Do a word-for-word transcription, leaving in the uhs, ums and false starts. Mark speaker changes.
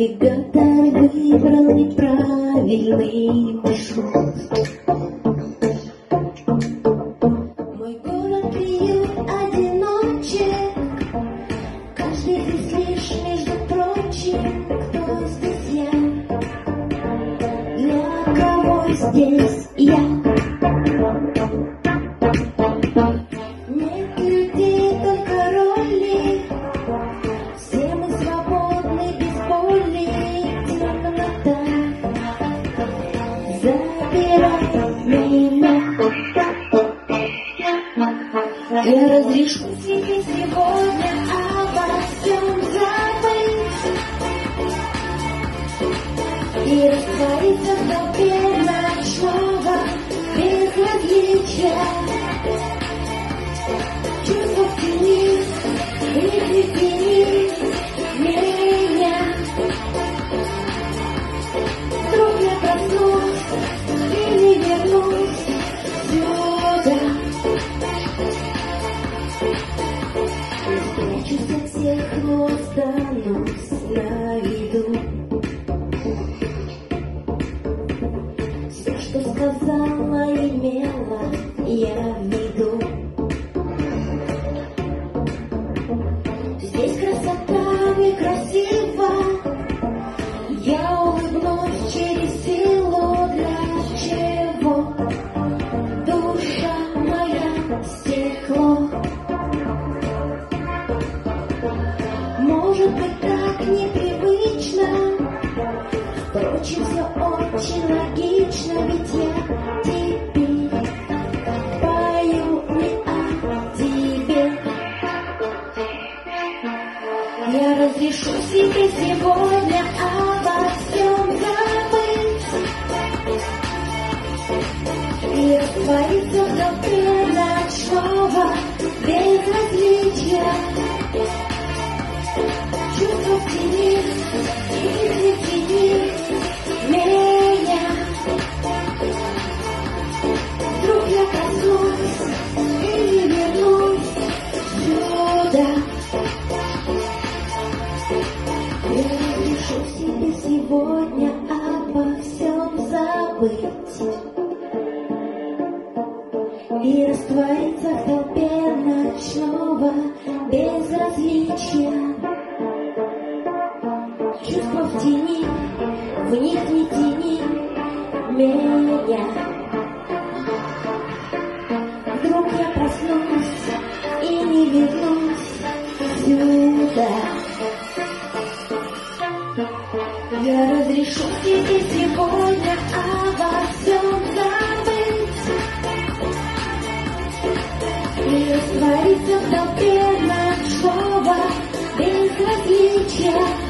Speaker 1: Навигатор выбрал неправильный маршрут. Мой город приют одиночек, каждый здесь лишь, между прочим, кто здесь я, для кого здесь я. Нет людей, только роли, все мы свободны, без боли. Темнота забирает меня. Я разрешу себе сегодня обо всем забыть и раствориться в толпе ночного безразличия. Чувство в тени, прикрепи меня. Вдруг я проснусь и не вернусь сюда. Спрячусь от всех, но останусь на виду. Все, что сказала, имела я в виду. Здесь красота некрасива, я улыбнусь через силу. Для чего душа моя стекло? Может быть, так непривычно, впрочем, все очень логично, ведь я теперь пою не о тебе. Я разрешу себе сегодня обо всем забыть и раствориться в толпе ночного безразличия. Чувство в тени, прикрепи меня. Вдруг я проснусь и не вернусь сюда. Я разрешу себе сегодня обо всем забыть и раствориться в толпе ночного безразличия. Чувства в тени, в них не тяни меня. Вдруг я проснусь и не вернусь сюда. Я разрешу тебе сегодня обо всем забыть и раствориться в толпе ночного безразличия.